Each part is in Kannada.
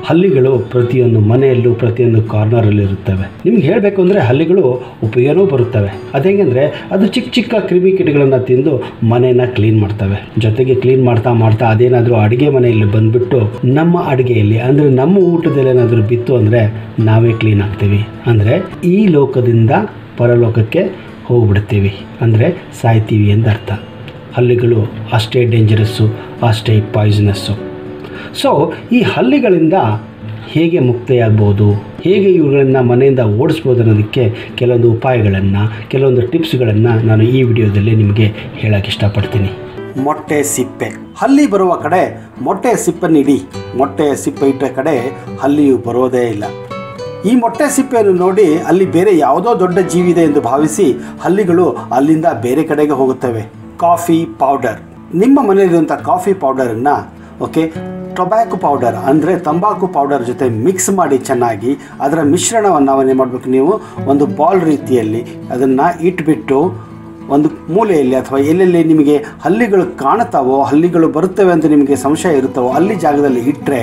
ಹಲ್ಲಿಗಳು ಪ್ರತಿಯೊಂದು ಮನೆಯಲ್ಲೂ ಪ್ರತಿಯೊಂದು ಕಾರ್ನರಲ್ಲೂ ಇರುತ್ತವೆ. ನಿಮ್ಗೆ ಹೇಳಬೇಕು ಅಂದರೆ ಹಲ್ಲಿಗಳು ಉಪಯೋಗನೂ ಬರುತ್ತವೆ. ಅದೇಗೆಂದರೆ ಅದು ಚಿಕ್ಕ ಚಿಕ್ಕ ಕ್ರಿಮಿಕೀಟಗಳನ್ನು ತಿಂದು ಮನೆಯನ್ನು ಕ್ಲೀನ್ ಮಾಡ್ತವೆ. ಜೊತೆಗೆ ಕ್ಲೀನ್ ಮಾಡ್ತಾ ಮಾಡ್ತಾ ಅದೇನಾದರೂ ಅಡುಗೆ ಮನೆಯಲ್ಲಿ ಬಂದುಬಿಟ್ಟು ನಮ್ಮ ಅಡುಗೆಯಲ್ಲಿ ಅಂದರೆ ನಮ್ಮ ಊಟದಲ್ಲಿ ಏನಾದರೂ ಬಿತ್ತು ಅಂದರೆ ನಾವೇ ಕ್ಲೀನ್ ಆಗ್ತೀವಿ. ಅಂದರೆ ಈ ಲೋಕದಿಂದ ಪರಲೋಕಕ್ಕೆ ಹೋಗ್ಬಿಡ್ತೀವಿ, ಅಂದರೆ ಸಾಯ್ತೀವಿ ಅಂತ ಅರ್ಥ. ಹಲ್ಲಿಗಳು ಅಷ್ಟೇ ಡೇಂಜರಸ್ಸು, ಅಷ್ಟೇ ಪಾಯ್ಸನಸ್ಸು. ಸೊ ಈ ಹಲ್ಲಿಗಳಿಂದ ಹೇಗೆ ಮುಕ್ತಿಯಾಗ್ಬೋದು, ಹೇಗೆ ಇವುಗಳನ್ನು ಮನೆಯಿಂದ ಓಡಿಸ್ಬೋದು ಅನ್ನೋದಕ್ಕೆ ಕೆಲವೊಂದು ಉಪಾಯಗಳನ್ನು, ಕೆಲವೊಂದು ಟಿಪ್ಸ್ಗಳನ್ನು ನಾನು ಈ ವಿಡಿಯೋದಲ್ಲಿ ನಿಮಗೆ ಹೇಳೋಕ್ಕೆ ಇಷ್ಟಪಡ್ತೀನಿ. ಮೊಟ್ಟೆ ಸಿಪ್ಪೆ. ಹಲ್ಲಿ ಬರುವ ಕಡೆ ಮೊಟ್ಟೆ ಸಿಪ್ಪನ್ನು ಇಡಿ. ಮೊಟ್ಟೆ ಸಿಪ್ಪೆ ಇಟ್ಟ ಕಡೆ ಹಲ್ಲಿಯು ಬರೋದೇ ಇಲ್ಲ. ಈ ಮೊಟ್ಟೆ ಸಿಪ್ಪೆಯನ್ನು ನೋಡಿ ಅಲ್ಲಿ ಬೇರೆ ಯಾವುದೋ ದೊಡ್ಡ ಜೀವಿದೆ ಎಂದು ಭಾವಿಸಿ ಹಲ್ಲಿಗಳು ಅಲ್ಲಿಂದ ಬೇರೆ ಕಡೆಗೆ ಹೋಗುತ್ತವೆ. Coffee powder. ನಿಮ್ಮ ಮನೆಯಲ್ಲಿರುವಂಥ ಕಾಫಿ ಪೌಡರನ್ನು ಟೊಬ್ಯಾಕೊ ಪೌಡರ್ ಅಂದರೆ ತಂಬಾಕು ಪೌಡರ್ ಜೊತೆ ಮಿಕ್ಸ್ ಮಾಡಿ ಚೆನ್ನಾಗಿ ಅದರ ಮಿಶ್ರಣವನ್ನು ನಾವೇನು ಮಾಡಬೇಕು, ನೀವು ಒಂದು ಬಾಲ್ ರೀತಿಯಲ್ಲಿ ಅದನ್ನು ಇಟ್ಬಿಟ್ಟು ಒಂದು ಮೂಲೆಯಲ್ಲಿ ಅಥವಾ ಎಲ್ಲೆಲ್ಲಿ ನಿಮಗೆ ಹಲ್ಲಿಗಳು ಕಾಣುತ್ತಾವೋ, ಹಲ್ಲಿಗಳು ಬರುತ್ತವೆ ಅಂತ ನಿಮಗೆ ಸಂಶಯ ಇರುತ್ತವೋ ಅಲ್ಲಿ ಜಾಗದಲ್ಲಿ ಇಟ್ಟರೆ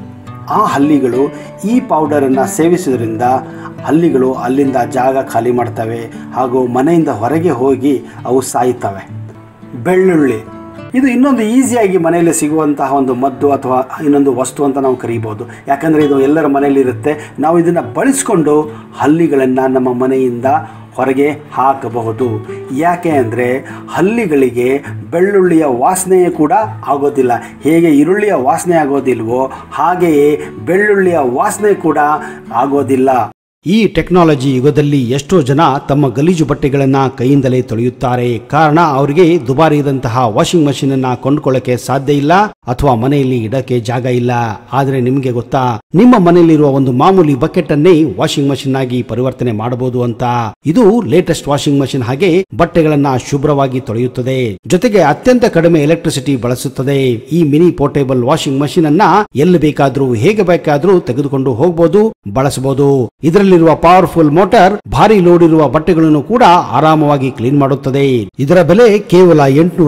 ಆ ಹಲ್ಲಿಗಳು ಈ ಪೌಡರನ್ನು ಸೇವಿಸೋದ್ರಿಂದ ಹಲ್ಲಿಗಳು ಅಲ್ಲಿಂದ ಜಾಗ ಖಾಲಿ ಮಾಡ್ತವೆ ಹಾಗೂ ಮನೆಯಿಂದ ಹೊರಗೆ ಹೋಗಿ ಅವು ಸಾಯ್ತವೆ. ಬೆಳ್ಳುಳ್ಳಿ. ಇದು ಇನ್ನೊಂದು ಈಸಿಯಾಗಿ ಮನೆಯಲ್ಲಿ ಸಿಗುವಂತಹ ಒಂದು ಮದ್ದು ಅಥವಾ ಇನ್ನೊಂದು ವಸ್ತು ಅಂತ ನಾವು ಕರೀಬೋದು. ಯಾಕಂದರೆ ಇದು ಎಲ್ಲರ ಮನೆಯಲ್ಲಿರುತ್ತೆ. ನಾವು ಇದನ್ನು ಬಳಸಿಕೊಂಡು ಹಲ್ಲಿಗಳನ್ನು ನಮ್ಮ ಮನೆಯಿಂದ ಹೊರಗೆ ಹಾಕಬಹುದು. ಯಾಕೆ ಅಂದರೆ ಹಲ್ಲಿಗಳಿಗೆ ಬೆಳ್ಳುಳ್ಳಿಯ ವಾಸನೆಯೇ ಕೂಡ ಆಗೋದಿಲ್ಲ. ಹೇಗೆ ಈರುಳ್ಳಿಯ ವಾಸನೆ ಆಗೋದಿಲ್ವೋ ಹಾಗೆಯೇ ಬೆಳ್ಳುಳ್ಳಿಯ ವಾಸನೆ ಕೂಡ ಆಗೋದಿಲ್ಲ. ಈ ಟೆಕ್ನಾಲಜಿ ಯುಗದಲ್ಲಿ ಎಷ್ಟೋ ಜನ ತಮ್ಮ ಗಲೀಜು ಬಟ್ಟೆಗಳನ್ನು ಕೈಯಿಂದಲೇ ತೊಳೆಯುತ್ತಾರೆ. ಕಾರಣ ಅವರಿಗೆ ದುಬಾರಿ ಇದ್ದಂತಹ ವಾಷಿಂಗ್ ಮಷೀನ್ ಅನ್ನ ಕೊಂಡ್ಕೊಳ್ಳೋಕೆ ಸಾಧ್ಯ ಇಲ್ಲ ಅಥವಾ ಮನೆಯಲ್ಲಿ ಇಡಕ್ಕೆ ಜಾಗ ಇಲ್ಲ. ಆದರೆ ನಿಮಗೆ ಗೊತ್ತಾ, ನಿಮ್ಮ ಮನೆಯಲ್ಲಿರುವ ಒಂದು ಮಾಮೂಲಿ ಬಕೆಟ್ ಅನ್ನೇ ವಾಷಿಂಗ್ ಮಷೀನ್ ಆಗಿ ಪರಿವರ್ತನೆ ಮಾಡಬಹುದು ಅಂತ. ಇದು ಲೇಟೆಸ್ಟ್ ವಾಷಿಂಗ್ ಮಷೀನ್ ಹಾಗೆ ಬಟ್ಟೆಗಳನ್ನ ಶುಭ್ರವಾಗಿ ತೊಳೆಯುತ್ತದೆ, ಜೊತೆಗೆ ಅತ್ಯಂತ ಕಡಿಮೆ ಎಲೆಕ್ಟ್ರಿಸಿಟಿ ಬಳಸುತ್ತದೆ. ಈ ಮಿನಿ ಪೋರ್ಟೇಬಲ್ ವಾಷಿಂಗ್ ಮಷೀನ್ ಅನ್ನ ಎಲ್ಲಿ ಬೇಕಾದ್ರೂ ಹೇಗೆ ಬೇಕಾದ್ರೂ ತೆಗೆದುಕೊಂಡು ಹೋಗಬಹುದು, ಬಳಸಬಹುದು. ಇದರಲ್ಲಿರುವ ಪವರ್ಫುಲ್ ಮೋಟಾರ್ ಭಾರಿ ಲೋಡ್ ಇರುವ ಬಟ್ಟೆಗಳನ್ನು ಕೂಡ ಆರಾಮವಾಗಿ ಕ್ಲೀನ್ ಮಾಡುತ್ತದೆ. ಇದರ ಬೆಲೆ ಕೇವಲ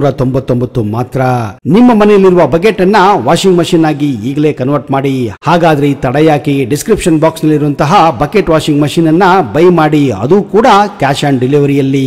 899 ಮಾತ್ರ. ನಿಮ್ಮ ಮನೆಯಲ್ಲಿರುವ ಬಕೆಟ್ ಅನ್ನ ವಾಷಿಂಗ್ ಮಷೀನ್ ಆಗಿ ಈಗಲೇ ಕನ್ವರ್ಟ್ ಮಾಡಿ. ಹಾಗಾದ್ರೆ ತಡ ಯಾಕೆ, ಡಿಸ್ಕ್ರಿಪ್ಷನ್ ಬಾಕ್ಸ್ ನಲ್ಲಿರುವಂತಹ ಬಕೆಟ್ ವಾಷಿಂಗ್ ಮಷೀನ್ ಅನ್ನ ಬೈ ಮಾಡಿ, ಅದು ಕೂಡ ಕ್ಯಾಶ್ ಆನ್ ಡೆಲಿವರಿಯಲ್ಲಿ.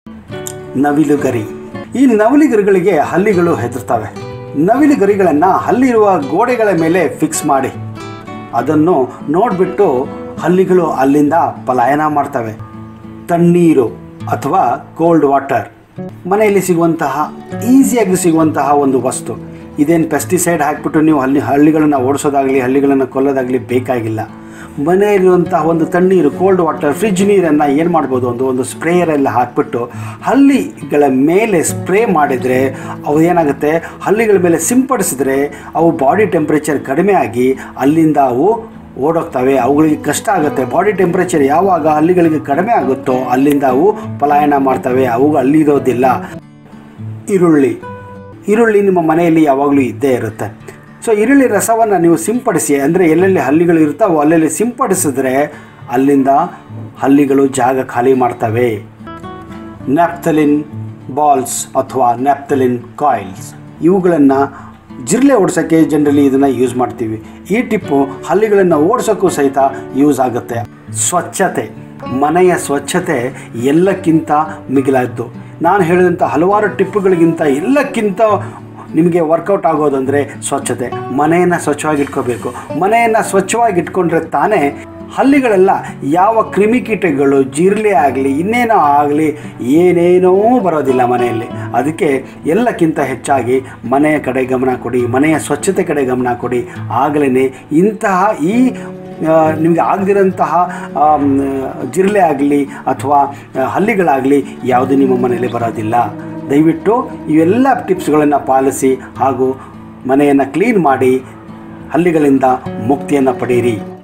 ನವಿಲುಗರಿ. ಈ ನವಿಲುಗರಿಗಳಿಗೆ ಹಲ್ಲಿಗಳು ಹೆದರ್ತವೆ. ನವಿಲುಗರಿಗಳನ್ನ ಹಲ್ಲಿರುವ ಗೋಡೆಗಳ ಮೇಲೆ ಫಿಕ್ಸ್ ಮಾಡಿ ಅದನ್ನು ನೋಡ್ಬಿಟ್ಟು ಹಲ್ಲಿಗಳು ಅಲ್ಲಿಂದ ಪಲಾಯನ ಮಾಡ್ತವೆ. ತಣ್ಣೀರು ಅಥವಾ ಕೋಲ್ಡ್ ವಾಟರ್. ಮನೆಯಲ್ಲಿ ಸಿಗುವಂತಹ ಈಸಿಯಾಗಿ ಸಿಗುವಂತಹ ಒಂದು ವಸ್ತು. ಇದೇನು ಪೆಸ್ಟಿಸೈಡ್ ಹಾಕಿಬಿಟ್ಟು ನೀವು ಹಳ್ಳಿಗಳನ್ನು ಓಡಿಸೋದಾಗಲಿ ಹಳ್ಳಿಗಳನ್ನು ಕೊಲ್ಲೋದಾಗಲಿ ಬೇಕಾಗಿಲ್ಲ. ಮನೆಯಲ್ಲಿರುವಂತಹ ಒಂದು ತಣ್ಣೀರು, ಕೋಲ್ಡ್ ವಾಟರ್, ಫ್ರಿಜ್ ನೀರನ್ನು ಏನು ಮಾಡ್ಬೋದು, ಒಂದು ಸ್ಪ್ರೇಯರೆಲ್ಲ ಹಾಕಿಬಿಟ್ಟು ಹಲ್ಲಿಗಳ ಮೇಲೆ ಸ್ಪ್ರೇ ಮಾಡಿದರೆ ಅವು ಏನಾಗುತ್ತೆ, ಹಲ್ಲಿಗಳ ಮೇಲೆ ಸಿಂಪಡಿಸಿದ್ರೆ ಅವು ಬಾಡಿ ಟೆಂಪ್ರೇಚರ್ ಕಡಿಮೆ ಆಗಿ ಅಲ್ಲಿಂದ ಅವು ಓಡೋಗ್ತವೆ. ಅವುಗಳಿಗೆ ಕಷ್ಟ ಆಗುತ್ತೆ. ಬಾಡಿ ಟೆಂಪ್ರೇಚರ್ ಯಾವಾಗ ಹಲ್ಲಿಗಳಿಗೆ ಕಡಿಮೆ ಆಗುತ್ತೋ ಅಲ್ಲಿಂದ ಅವು ಪಲಾಯನ ಮಾಡ್ತವೆ, ಅವು ಅಲ್ಲಿರೋದಿಲ್ಲ. ಈರುಳ್ಳಿ ನಿಮ್ಮ ಮನೆಯಲ್ಲಿ ಯಾವಾಗಲೂ ಇದ್ದೇ ಇರುತ್ತೆ. ಸೊ ಈರುಳ್ಳಿ ರಸವನ್ನು ನೀವು ಸಿಂಪಡಿಸಿ, ಅಂದರೆ ಎಲ್ಲೆಲ್ಲಿ ಹಲ್ಲಿಗಳು ಇರ್ತಾವೋ ಅಲ್ಲೆಲ್ಲಿ ಸಿಂಪಡಿಸಿದ್ರೆ ಅಲ್ಲಿಂದ ಹಲ್ಲಿಗಳು ಜಾಗ ಖಾಲಿ ಮಾಡ್ತವೆ. ನ್ಯಾಪ್ಥಲಿನ್ ಬಾಲ್ಸ್ ಅಥವಾ ನ್ಯಾಪ್ಥಲಿನ್ ಕಾಯಿಲ್ಸ್, ಇವುಗಳನ್ನು ಜಿರಳೆ ಓಡಿಸೋಕ್ಕೆ ಜನರಲಿ ಇದನ್ನು ಯೂಸ್ ಮಾಡ್ತೀವಿ. ಈ ಟಿಪ್ಪು ಹಲ್ಲಿಗಳನ್ನು ಓಡಿಸೋಕ್ಕೂ ಸಹಿತ ಯೂಸ್ ಆಗುತ್ತೆ. ಸ್ವಚ್ಛತೆ. ಮನೆಯ ಸ್ವಚ್ಛತೆ ಎಲ್ಲಕ್ಕಿಂತ ಮಿಗಿಲಾದ್ದು. ನಾನು ಹೇಳಿದಂಥ ಹಲವಾರು ಟಿಪ್ಪುಗಳಿಗಿಂತ ಎಲ್ಲಕ್ಕಿಂತ ನಿಮಗೆ ವರ್ಕೌಟ್ ಆಗೋದಂದರೆ ಸ್ವಚ್ಛತೆ. ಮನೆಯನ್ನು ಸ್ವಚ್ಛವಾಗಿಟ್ಕೋಬೇಕು. ಮನೆಯನ್ನು ಸ್ವಚ್ಛವಾಗಿಟ್ಕೊಂಡ್ರೆ ತಾನೇ ಹಲ್ಲಿಗಳೆಲ್ಲ ಯಾವ ಕ್ರಿಮಿಕೀಟಗಳು, ಜಿರಳೆ ಆಗಲಿ ಇನ್ನೇನೋ ಆಗಲಿ ಏನೇನೋ ಬರೋದಿಲ್ಲ ಮನೆಯಲ್ಲಿ. ಅದಕ್ಕೆ ಎಲ್ಲಕ್ಕಿಂತ ಹೆಚ್ಚಾಗಿ ಮನೆಯ ಕಡೆ ಗಮನ ಕೊಡಿ, ಮನೆಯ ಸ್ವಚ್ಛತೆ ಕಡೆ ಗಮನ ಕೊಡಿ. ಆಗಲೇ ಇಂತಹ ಈ ನಿಮಗೆ ಆಗದಿರೋಂತಹ ಜಿರಳೆ ಆಗಲಿ ಅಥವಾ ಹಲ್ಲಿಗಳಾಗಲಿ ಯಾವುದು ನಿಮ್ಮ ಮನೆಯಲ್ಲಿ ಬರೋದಿಲ್ಲ. ದಯವಿಟ್ಟು ಇವೆಲ್ಲ ಟಿಪ್ಸ್ಗಳನ್ನು ಪಾಲಿಸಿ ಹಾಗೂ ಮನೆಯನ್ನು ಕ್ಲೀನ್ ಮಾಡಿ ಹಲ್ಲಿಗಳಿಂದ ಮುಕ್ತಿಯನ್ನು ಪಡೆಯಿರಿ.